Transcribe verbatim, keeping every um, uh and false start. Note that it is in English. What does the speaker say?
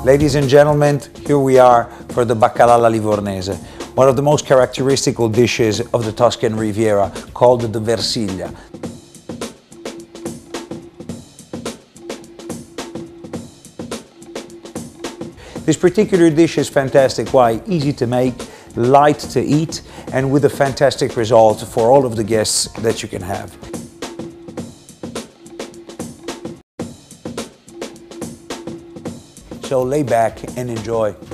Ladies and gentlemen, here we are for the Baccala alla Livornese, one of the most characteristical dishes of the Tuscan Riviera, called the Veryitalia. This particular dish is fantastic. Why? Easy to make, light to eat, and with a fantastic result for all of the guests that you can have. So lay back and enjoy.